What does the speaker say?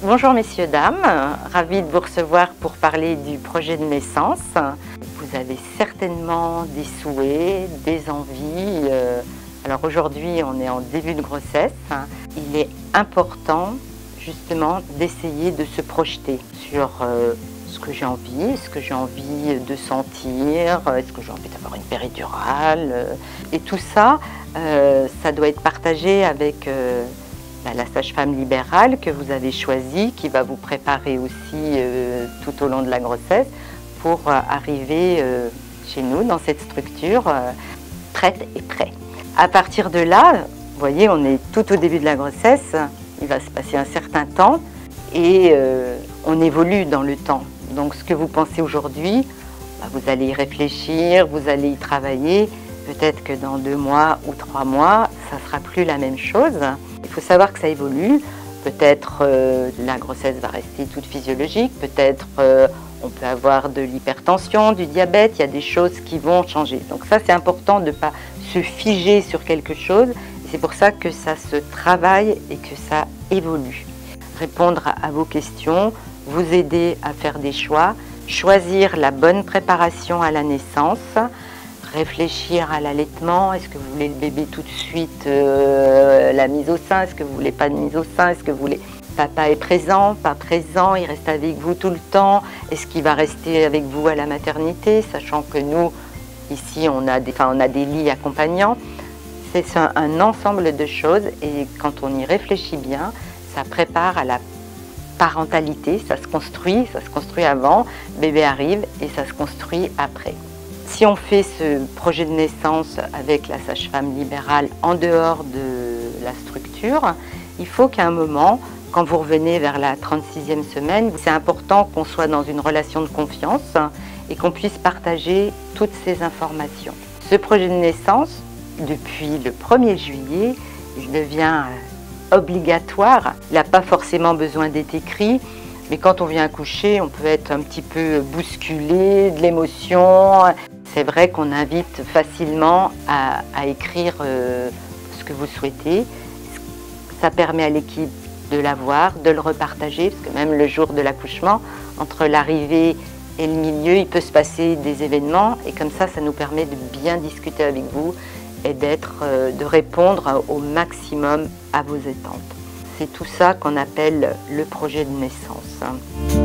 Bonjour messieurs, dames, ravie de vous recevoir pour parler du projet de naissance. Vous avez certainement des souhaits, des envies. Alors aujourd'hui on est en début de grossesse. Il est important justement d'essayer de se projeter sur ce que j'ai envie de sentir, est-ce que j'ai envie d'avoir une péridurale. Et tout ça, ça doit être partagé avec la sage-femme libérale que vous avez choisie, qui va vous préparer aussi tout au long de la grossesse pour arriver chez nous dans cette structure prête et prêt. À partir de là, vous voyez, on est tout au début de la grossesse, il va se passer un certain temps et on évolue dans le temps. Donc ce que vous pensez aujourd'hui, vous allez y réfléchir, vous allez y travailler. Peut-être que dans 2 mois ou 3 mois, ça ne sera plus la même chose. Il faut savoir que ça évolue. Peut-être la grossesse va rester toute physiologique. Peut-être on peut avoir de l'hypertension, du diabète. Il y a des choses qui vont changer. Donc ça, c'est important de ne pas se figer sur quelque chose. C'est pour ça que ça se travaille et que ça évolue. Répondre à vos questions, vous aider à faire des choix, choisir la bonne préparation à la naissance, réfléchir à l'allaitement. Est-ce que vous voulez le bébé tout de suite, la mise au sein? Est-ce que vous voulez pas de mise au sein? Est-ce que vous voulez... Papa est présent, pas présent, il reste avec vous tout le temps? Est-ce qu'il va rester avec vous à la maternité? Sachant que nous, ici, on a des lits accompagnants. C'est un ensemble de choses et quand on y réfléchit bien, ça prépare à la parentalité. Ça se construit avant, bébé arrive et ça se construit après. Si on fait ce projet de naissance avec la sage-femme libérale en dehors de la structure, il faut qu'à un moment, quand vous revenez vers la 36e semaine, c'est important qu'on soit dans une relation de confiance et qu'on puisse partager toutes ces informations. Ce projet de naissance, depuis le 1er juillet, il devient obligatoire. Il n'a pas forcément besoin d'être écrit. Mais quand on vient accoucher, on peut être un petit peu bousculé de l'émotion. C'est vrai qu'on invite facilement à écrire ce que vous souhaitez. Ça permet à l'équipe de l'avoir, de le repartager, parce que même le jour de l'accouchement, entre l'arrivée et le milieu, il peut se passer des événements. Et comme ça, ça nous permet de bien discuter avec vous et de répondre au maximum à vos attentes. C'est tout ça qu'on appelle le projet de naissance.